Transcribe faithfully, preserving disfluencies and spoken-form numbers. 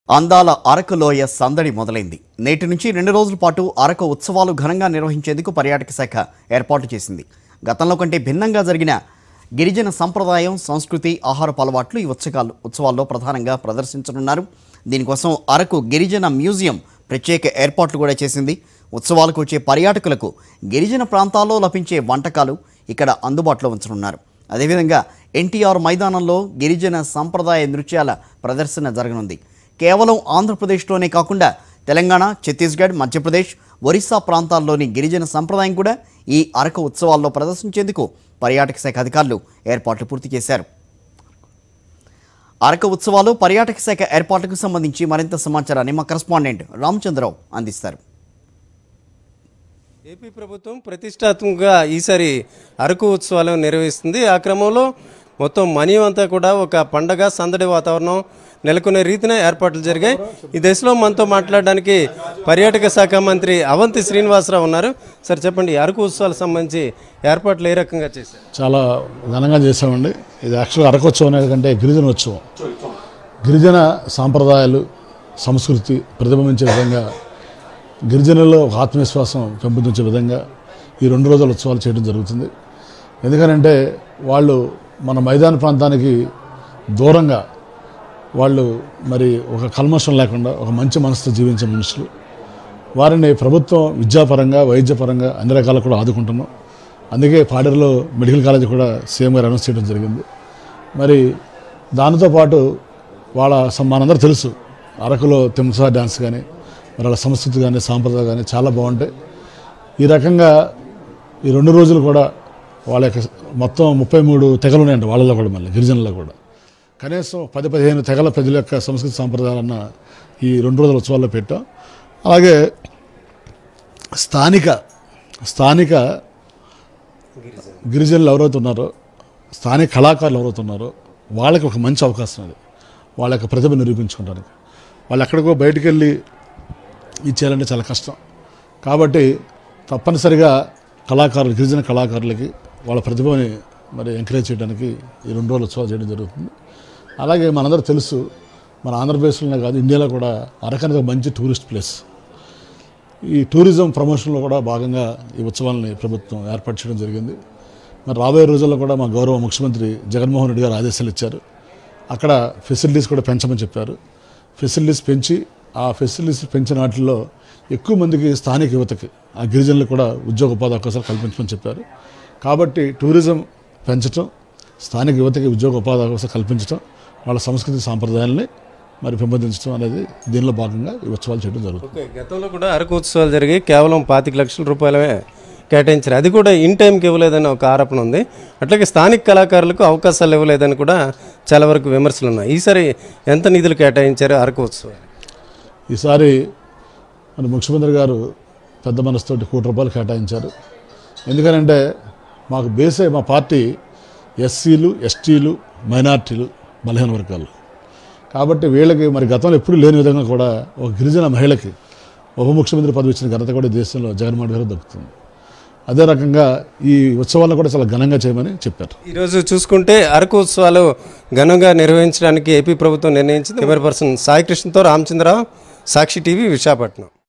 అందాల అరకు లోయ సందడి మొదలైంది. నేటి నుంచి రెండు రోజుల పాటు అరకు ఉత్సవాలు ఘనంగా నిర్వహించేందుకు పర్యాటక శాఖ ఏర్పాటు చేసింది. గతంలో కంటే భిన్నంగా జరిగిన గిరిజన సంప్రదాయం, సంస్కృతి, ఆహారపు అలవాట్లు ఈ ఉత్సవాలు ఉత్సవాల్లో ప్రధానంగా ప్రదర్శించనున్నారు. దీనికోసం అరకు గిరిజన మ్యూజియం ప్రత్యేక ఏర్పాట్లు కూడా చేసింది. ఉత్సవాలకు వచ్చే పర్యాటకులకు గిరిజన ప్రాంతాల్లో లభించే వంటకాలు ఇక్కడ అందుబాటులో ఉంచనున్నారు. అదేవిధంగా ఎన్టీఆర్ మైదానంలో గిరిజన సంప్రదాయ నృత్యాల ప్రదర్శన జరగనుంది. కేవలం ఆంధ్రప్రదేశ్లోనే కాకుండా తెలంగాణ, ఛత్తీస్గఢ్, మధ్యప్రదేశ్, ఒరిస్సా ప్రాంతాల్లోని గిరిజన సంప్రదాయం కూడా ఈ అరకు ఉత్సవాల్లో ప్రదర్శించేందుకు పర్యాటక శాఖ అధికారులు ఏర్పాట్లు పూర్తి చేశారు. అరకు ఉత్సవాలు, పర్యాటక శాఖ ఏర్పాట్లకు సంబంధించి మరింత సమాచారాన్ని మా కరెస్పాండెంట్ రామచంద్రరావు అందిస్తారు. ఏపీ ప్రభుత్వం ప్రతిష్టాత్మకంగా ఈసారి అరకు ఉత్సవాలు నిర్వహిస్తుంది. ఆ క్రమంలో మొత్తం మనీ అంతా కూడా ఒక పండగ సందడి వాతావరణం నెలకొనే రీతిన ఏర్పాట్లు జరిగాయి. ఈ దశలో మనతో మాట్లాడడానికి పర్యాటక శాఖ మంత్రి అవంతి శ్రీనివాసరావు ఉన్నారు. సార్ చెప్పండి, అరకు ఉత్సవాలకు సంబంధించి ఏర్పాట్లు ఏ రకంగా చేశారు? చాలా ఘనంగా చేశామండి. ఇది యాక్చువల్గా అరకు ఉత్సవం అనేది కంటే గిరిజన ఉత్సవం. గిరిజన సాంప్రదాయాలు, సంస్కృతి ప్రతిబింబించే విధంగా, గిరిజనుల్లో ఒక ఆత్మవిశ్వాసం పెంపొందించే విధంగా ఈ రెండు రోజుల ఉత్సవాలు చేయడం జరుగుతుంది. ఎందుకనంటే వాళ్ళు మన మైదాన ప్రాంతానికి దూరంగా వాళ్ళు మరి ఒక కల్మషం లేకుండా ఒక మంచి మనసుతో జీవించే మనుషులు. వారిని ప్రభుత్వం విద్యాపరంగా, వైద్యపరంగా అన్ని రకాలు కూడా ఆదుకుంటున్నాం. అందుకే పాడేరులో మెడికల్ కాలేజ్ కూడా సీఎం గారు అనౌన్స్ చేయడం జరిగింది. మరి దానితో పాటు వాళ్ళ మనందరూ తెలుసు, అరకులో తిమ్సా డ్యాన్స్ కానీ, మరి వాళ్ళ సంస్కృతి కానీ, సాంప్రదాయాలు కానీ చాలా బాగుంటాయి. ఈ రకంగా ఈ రెండు రోజులు కూడా వాళ్ళ యొక్క మొత్తం ముప్పై మూడు తెగలు ఉన్నాయండి వాళ్ళలో కూడా, మళ్ళీ గిరిజనుల్లో కూడా కనీసం పది పదిహేను తెగల ప్రజల యొక్క సంస్కృతి సాంప్రదాయాలన్న ఈ రెండు రోజుల ఉత్సవాల్లో పెట్టాం. అలాగే స్థానిక స్థానిక గిరిజనులు ఎవరైతే ఉన్నారో, స్థానిక కళాకారులు ఎవరైతే ఉన్నారో వాళ్ళకి ఒక మంచి అవకాశం అది, వాళ్ళ యొక్క ప్రతిభ నిరూపించుకోవడానికి. వాళ్ళు ఎక్కడికో బయటికి వెళ్ళి ఇచ్చేయాలంటే చాలా కష్టం. కాబట్టి తప్పనిసరిగా కళాకారులు, గిరిజన కళాకారులకి వాళ్ళ ప్రతిభని మరి ఎంకరేజ్ చేయడానికి ఈ రెండు రోజులు ఉత్సవాలు చేయడం జరుగుతుంది. అలాగే మనందరూ తెలుసు, మన ఆంధ్రప్రదేశ్లోనే కాదు ఇండియాలో కూడా అరకు అనేది ఒక మంచి టూరిస్ట్ ప్లేస్. ఈ టూరిజం ప్రమోషన్లో కూడా భాగంగా ఈ ఉత్సవాలని ప్రభుత్వం ఏర్పాటు చేయడం జరిగింది. మరి రాబోయే రోజుల్లో కూడా మా గౌరవ ముఖ్యమంత్రి జగన్మోహన్ రెడ్డి గారు ఆదేశాలు ఇచ్చారు. అక్కడ ఫెసిలిటీస్ కూడా పెంచమని చెప్పారు. ఫెసిలిటీస్ పెంచి ఆ ఫెసిలిటీస్ పెంచిన వాటిల్లో ఎక్కువ మందికి స్థానిక యువతకి, ఆ గిరిజనులకు కూడా ఉద్యోగ ఉపాధి అవకాశాలు కల్పించమని చెప్పారు. కాబట్టి టూరిజం పెంచడం, స్థానిక యువతకి ఉద్యోగ ఉపాధి అవకాశాలు కల్పించడం, వాళ్ళ సంస్కృతి సాంప్రదాయాల్ని మరి పెంపొందించడం అనేది దీనిలో భాగంగా ఈ ఉత్సవాలు చేయడం జరుగుతుంది. గతంలో కూడా అరకు ఉత్సవాలు జరిగి కేవలం పాతిక లక్షల రూపాయలమే కేటాయించారు. అది కూడా ఇన్ టైంకి ఇవ్వలేదని ఒక ఆరోపణ ఉంది. అట్లాగే స్థానిక కళాకారులకు అవకాశాలు ఇవ్వలేదని కూడా చాలా వరకు విమర్శలు ఉన్నాయి. ఈసారి ఎంత నిధులు కేటాయించారు అరకు ఉత్సవాలు? ఈసారి మన ముఖ్యమంత్రి గారు పెద్ద మనసుతోటి కోటి రూపాయలు కేటాయించారు. ఎందుకనంటే మాకు బేసే మా పార్టీ ఎస్సీలు, ఎస్టీలు, మైనార్టీలు, బలహీన వర్గాలు. కాబట్టి వీళ్ళకి మరి గతంలో ఎప్పుడు లేని విధంగా కూడా ఒక గిరిజన మహిళకి ఉప ముఖ్యమంత్రి పదవి ఇచ్చిన ఘనత కూడా దేశంలో జగన్మోహన్ గారు దక్కుతుంది. అదే రకంగా ఈ ఉత్సవాలను కూడా చాలా ఘనంగా చేయమని చెప్పారు. ఈరోజు చూసుకుంటే అరకు ఉత్సవాలు ఘనంగా నిర్వహించడానికి ఏపీ ప్రభుత్వం నిర్ణయించింది. కెమెరా పర్సన్ సాయి కృష్ణతో రామచంద్రరావు, సాక్షి టీవీ, విశాఖపట్నం.